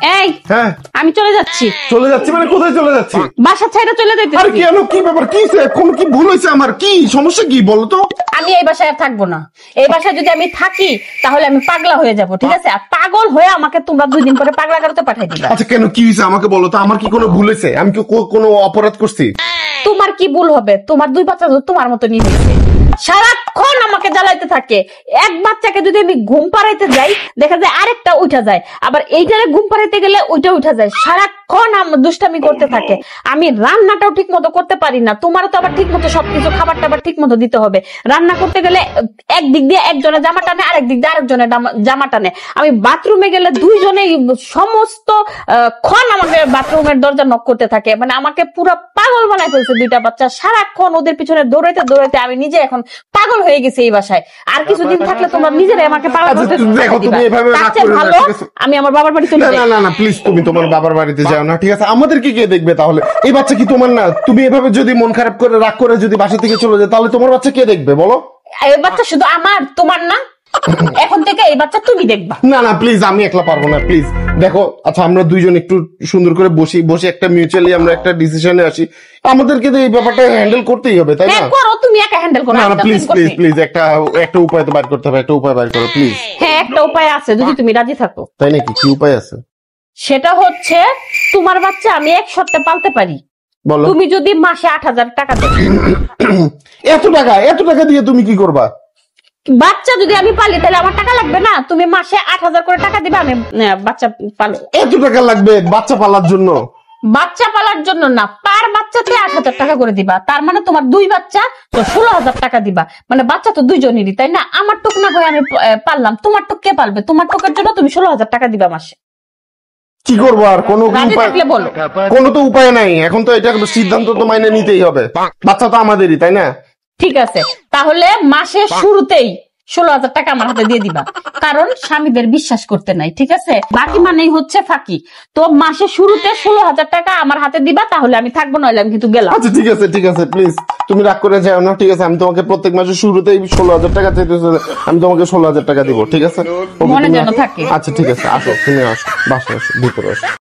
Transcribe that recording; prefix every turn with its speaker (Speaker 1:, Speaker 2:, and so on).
Speaker 1: এই
Speaker 2: হ্যাঁ
Speaker 1: আমি চলে যাচ্ছি।
Speaker 2: চলে যাচ্ছি মানে কোথায় চলে যাচ্ছি?
Speaker 1: বাসা ছেড়ে চলে
Speaker 2: আর
Speaker 1: যাইতেছি।
Speaker 2: কেন, কি ব্যাপার, কি কোন কি ভুল হয়েছে আমার, কি সমস্যা কি বলো তো?
Speaker 1: আমি এই বাসায় আর থাকবো না। এই বাসায় যদি আমি থাকি তাহলে আমি পাগলা হয়ে যাব, ঠিক আছে? আর পাগল হয়ে আমাকে তোমরা 2 দিন পরে পাগলা গারোতে পাঠাই দিবা।
Speaker 2: আচ্ছা কেন, কি হয়েছে আমাকে বলো তো, আমার কি কোনো ভুল হয়েছে? আমি কি কোনো অপরাধ করছি?
Speaker 1: তোমার কি ভুল হবে? তোমার 2 বাচ্চা তো তোমার মতো নিয়ে হয়েছে, সারাক্ষণ আমাকে জ্বালাইতে থাকে। এক বাচ্চাকে যদি আমি ঘুম পাড়াইতে যাই দেখা যায় আরেকটা উঠা যায়, আবার এইটারে ঘুম পাড়াইতে গেলে ওইটা উঠা যায়। সারাক্ষণ দুষ্টামি করতে থাকে। আমি রান্নাটাও ঠিক মতো করতে পারি না। তোমারও তো আবার ঠিক মতো সবকিছু খাবার টাবার ঠিক মতো দিতে হবে। রান্না করতে গেলে একদিক দিয়ে একজনের জামা টানে, আরেক দিক দিয়ে আরেকজনের জামা টানে। আমি বাথরুমে গেলে দুইজনেই সমস্ত ক্ষণ আমাকে বাথরুমের দরজা নক করতে থাকে। মানে আমাকে পুরো পাগল বানাই ফেলছে 2টা বাচ্চা। সারাক্ষণ ওদের পিছনে দৌড়াইতে দৌড়াইতে আমি নিজে এখন পাগল হয়ে গেছি এই বাসায়। আর কিছুদিন থাকলে তোমরা নিজেরাই আমাকে পাগল করতে ভালো আমি আমার বাবার বাড়ি চলে যাই।
Speaker 2: না প্লিজ, তুমি তোমার বাবার বাড়িতে যাও না, ঠিক আছে? আমাদেরকে কে দেখবে তাহলে? এই বাচ্চা কি তোমার না? তুমি এভাবে যদি মন খারাপ করে রাগ করে যদি বাসা থেকে চলে যায় তাহলে তোমার বাচ্চা কে দেখবে বলো?
Speaker 1: এই বাচ্চা শুধু আমার, তোমার না। এখন থেকে এই বাচ্চা তুমি দেখবা।
Speaker 2: না প্লিজ, আমি একলা পারবো না, প্লিজ দেখো। আচ্ছা আমরা দুইজন একটু সুন্দর করে বসে একটা মিউচুয়ালি আমরা একটা ডিসিশনে আসি। আমাদেরকে তো এই ব্যাপারটা হ্যান্ডেল করতেই হবে, তাই না?
Speaker 1: হ্যাঁ করো, তুমি একা হ্যান্ডেল করো।
Speaker 2: না প্লিজ একটা উপায় তো বের করতে হবে, একটা উপায় বের করো প্লিজ।
Speaker 1: হ্যাঁ একটা উপায় আছে, যদি তুমি রাজি থাকো।
Speaker 2: তাই নাকি? কি উপায় আছে?
Speaker 1: সেটা হচ্ছে তোমার বাচ্চা আমি এক শর্তে পালতে পারি।
Speaker 2: বলো।
Speaker 1: তুমি যদি মাসে 8,000 টাকা দাও।
Speaker 2: এত টাকা দিয়ে তুমি কি করবা?
Speaker 1: বাচ্চা যদি আমি পালি তাহলে আমার টাকা লাগবে না? তুমি মাসে 8,000 করে টাকা দিবা, আমি বাচ্চা পালো।
Speaker 2: এত টাকা লাগবে বাচ্চা পালার জন্য?
Speaker 1: বাচ্চা পালার জন্য না, পার বাচ্চাতে 8,000 টাকা করে দিবা। তার মানে তোমার 2 বাচ্চা তো 16,000 টাকা দিবা। মানে বাচ্চা তো দুইজনেরই, তাই না? আমার টুক না হয়ে আমি পারলাম, তোমার টুক কে পালবে? তোমার টুকের জন্য তুমি 16,000 টাকা দিবা মাসে।
Speaker 2: কি করবো আর? কোনো
Speaker 1: বলো।
Speaker 2: কোনো তো উপায় নাই, এখন তো এটা সিদ্ধান্ত তো মাইনে নিতেই হবে। বাচ্চা তো আমাদেরই, তাই না?
Speaker 1: ঠিক আছে, তাহলে মাসের শুরুতেই 16,000 টাকা আমার হাতে দিয়ে দিবা। কারণ স্বামীদের বিশ্বাস করতে নাই, ঠিক আছে? বাকি মানেই হচ্ছে ফাঁকি। তো মাসের শুরুতে 16,000 টাকা আমার হাতে দিবা, তাহলে আমি থাকবো, নইলে আমি কিন্তু গেলাম।
Speaker 2: আচ্ছা ঠিক আছে প্লিজ, তুমি রাগ করে যাও না, ঠিক আছে? আমি তোমাকে প্রত্যেক মাসের শুরুতেই 16,000 টাকা চাইতেছি, আমি তোমাকে 16,000 টাকা দিব, ঠিক আছে?
Speaker 1: মনে যেন থাকে।
Speaker 2: আচ্ছা ঠিক আছে, আসো, তুমি আসো, বাসায় আসো, ভিতরে আসো।